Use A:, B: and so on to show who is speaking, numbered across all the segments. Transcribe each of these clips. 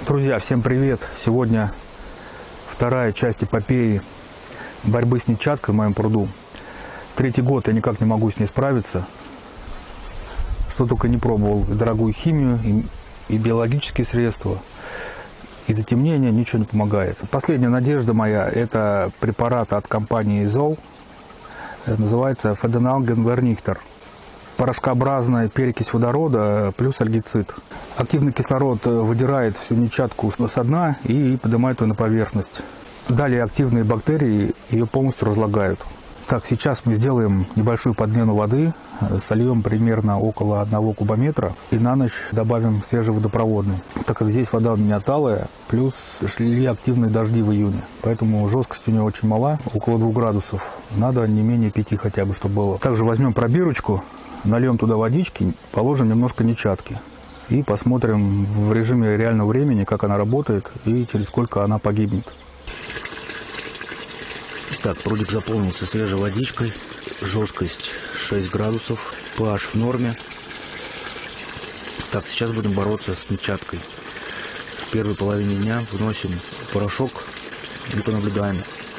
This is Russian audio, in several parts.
A: Друзья, всем привет! Сегодня вторая часть эпопеи борьбы с нетчаткой в моем пруду. Третий год я никак не могу с ней справиться. Что только не пробовал. И дорогую химию, и биологические средства, и затемнение, ничего не помогает. Последняя надежда моя – это препарат от компании Zoll. Называется Феденалген-Вернихтер. Порошкообразная перекись водорода плюс альгицид. Активный кислород выдирает всю нетчатку со дна и поднимает ее на поверхность. Далее активные бактерии ее полностью разлагают. Так, сейчас мы сделаем небольшую подмену воды, сольем примерно около 1 кубометра и на ночь добавим свежеводопроводный. Так как здесь вода у меня талая, плюс шли активные дожди в июне, поэтому жесткость у нее очень мала, около 2 градусов. Надо не менее 5 хотя бы, чтобы было. Также возьмем пробирочку, нальем туда водички, положим немножко нетчатки и посмотрим в режиме реального времени, как она работает и через сколько она погибнет. Так, прудик заполнился свежей водичкой, жесткость 6 градусов, pH в норме. Так, сейчас будем бороться с нетчаткой. В первой половине дня вносим порошок и понаблюдаем.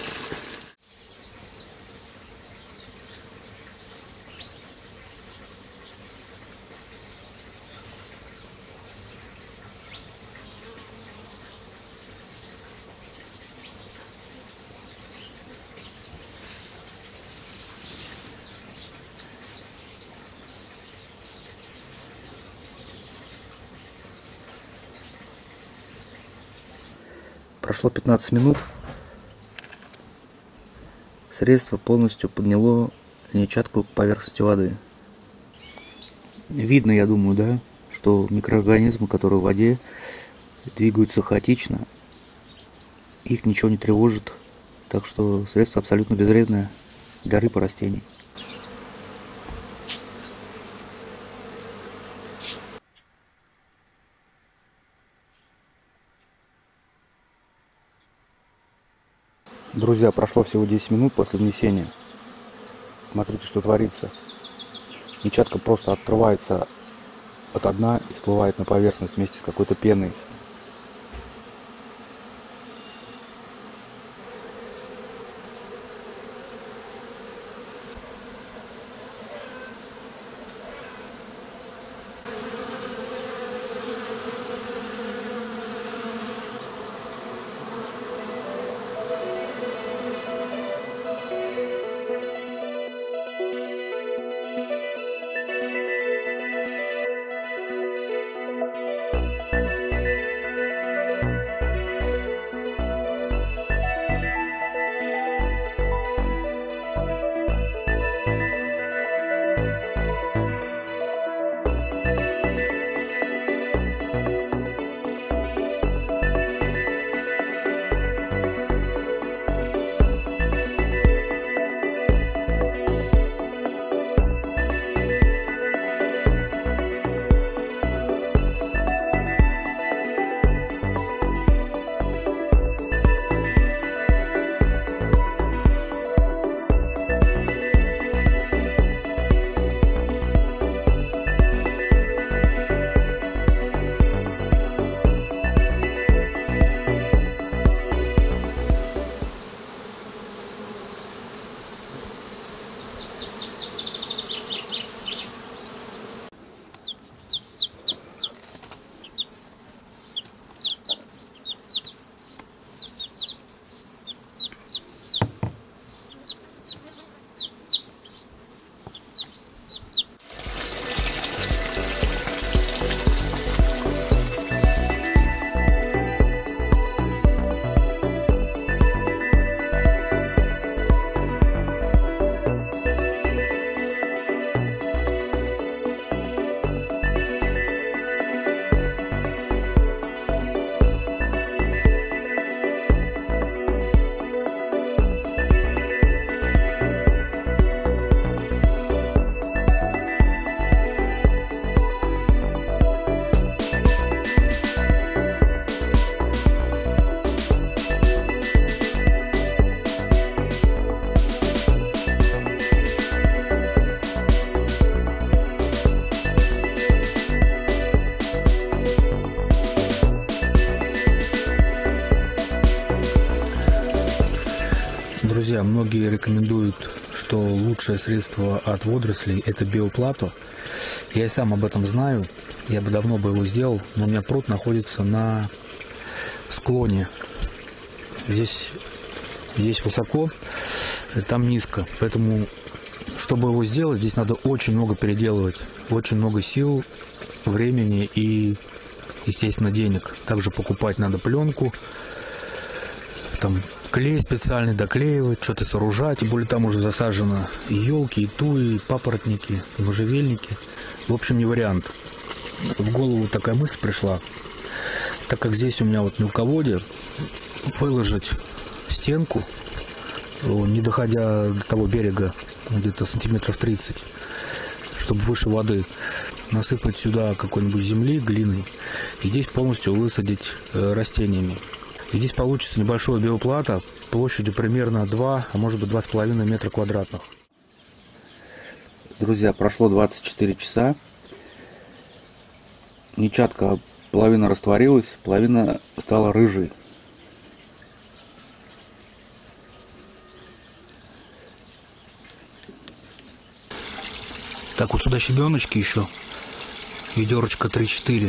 A: Прошло 15 минут. Средство полностью подняло нетчатку к поверхности воды. Видно, я думаю, да, что микроорганизмы, которые в воде, двигаются хаотично. Их ничего не тревожит. Так что средство абсолютно безвредное для рыб и растений. Друзья, прошло всего 10 минут после внесения. Смотрите, что творится. Нетчатка просто отрывается от дна и всплывает на поверхность вместе с какой-то пеной. Друзья, многие рекомендуют, что лучшее средство от водорослей – это биоплато. Я и сам об этом знаю, я бы давно его сделал, но у меня пруд находится на склоне. Здесь высоко, там низко, поэтому, чтобы его сделать, здесь надо очень много переделывать, очень много сил, времени и, естественно, денег. Также покупать надо пленку, там клей специальный, доклеивать, что-то сооружать. Тем более там уже засажено и елки, и туи, и папоротники, и можжевельники. В общем, не вариант. В голову такая мысль пришла. Так как здесь у меня вот мелководье, выложить стенку, не доходя до того берега, где-то сантиметров 30, чтобы выше воды, насыпать сюда какой-нибудь земли, глиной, и здесь полностью высадить растениями. И здесь получится небольшое биоплато площадью примерно 2, а может быть 2,5 метра квадратных.
B: Друзья, прошло 24 часа. Нечатка половина растворилась, половина стала рыжей.
A: Так, вот сюда щебеночки еще. Ведерочка 3-4.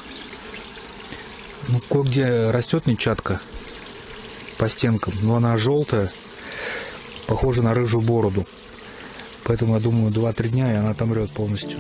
A: Ну, кое-где растет нечатка по стенкам, но она желтая, похожа на рыжую бороду. Поэтому, я думаю, 2-3 дня, и она отомрет полностью.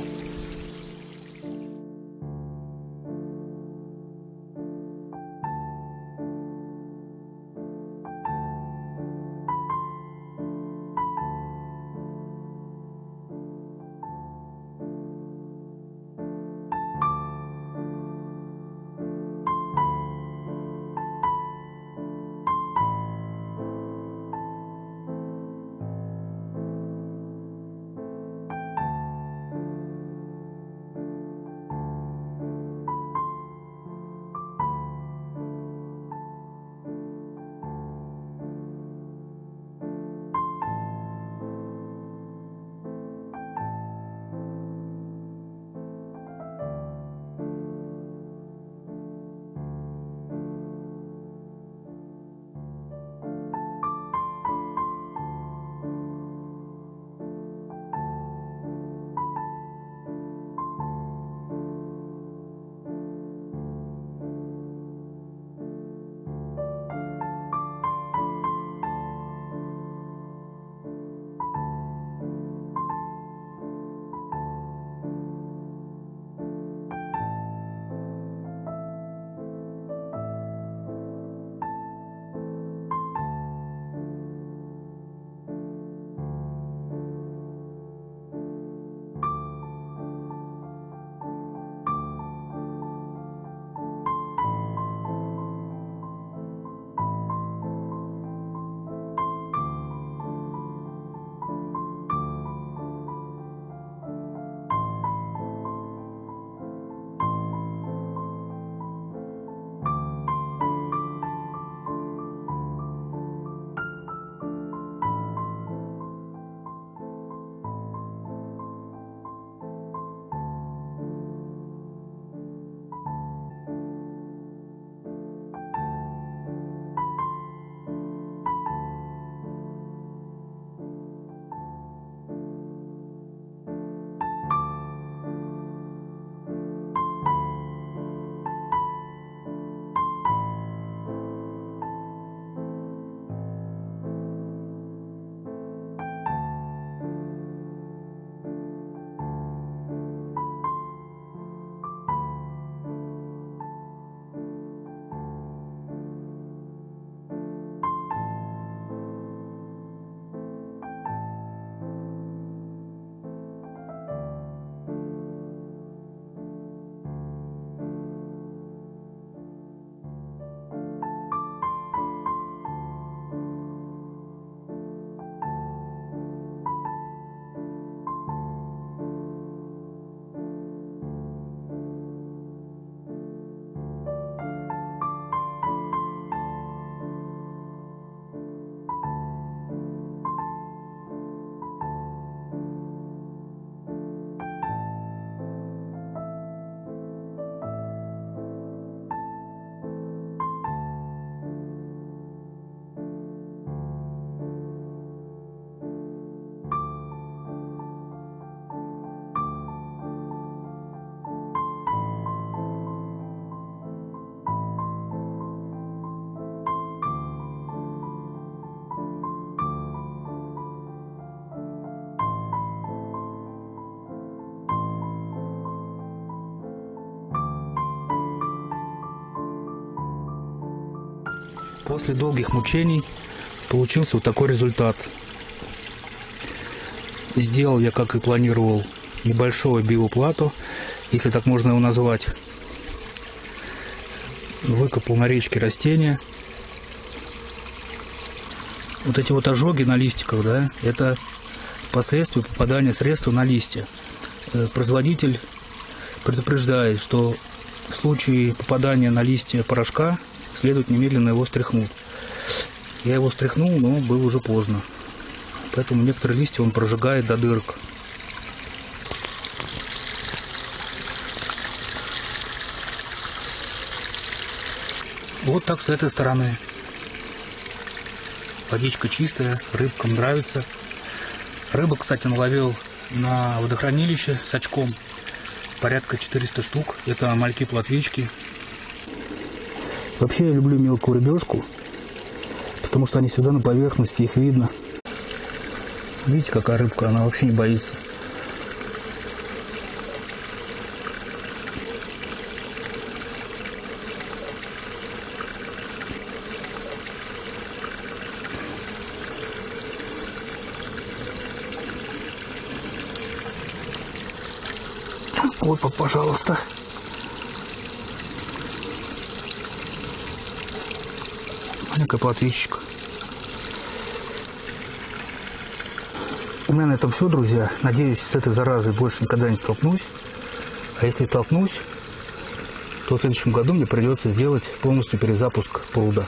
A: После долгих мучений получился вот такой результат. Сделал я, как и планировал, небольшую биоплату, если так можно его назвать. Выкопал на речке растения. Вот эти вот ожоги на листиках, да, это последствия попадания средства на листья. Производитель предупреждает, что в случае попадания на листья порошка следует немедленно его стряхнуть. Я его стряхнул, но было уже поздно. Поэтому некоторые листья он прожигает до дырок. Вот так с этой стороны. Водичка чистая, рыбкам нравится. Рыбу, кстати, наловил на водохранилище с очком. Порядка 400 штук. Это мальки-плотвички. Вообще я люблю мелкую рыбешку, потому что они всегда на поверхности, их видно. Видите, какая рыбка, она вообще не боится. Вот, пожалуйста. Маленькая плотвичка. У меня на этом все, друзья. Надеюсь, с этой заразой больше никогда не столкнусь. А если столкнусь, то в следующем году мне придется сделать полностью перезапуск пруда.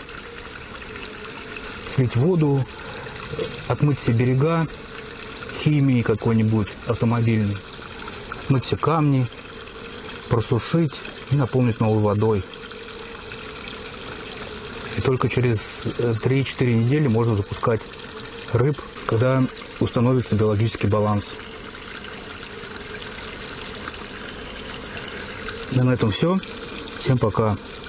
A: Слить воду, отмыть все берега химией какой-нибудь автомобильной, отмыть все камни, просушить и наполнить новой водой. И только через 3-4 недели можно запускать рыб, когда установится биологический баланс. И на этом все. Всем пока.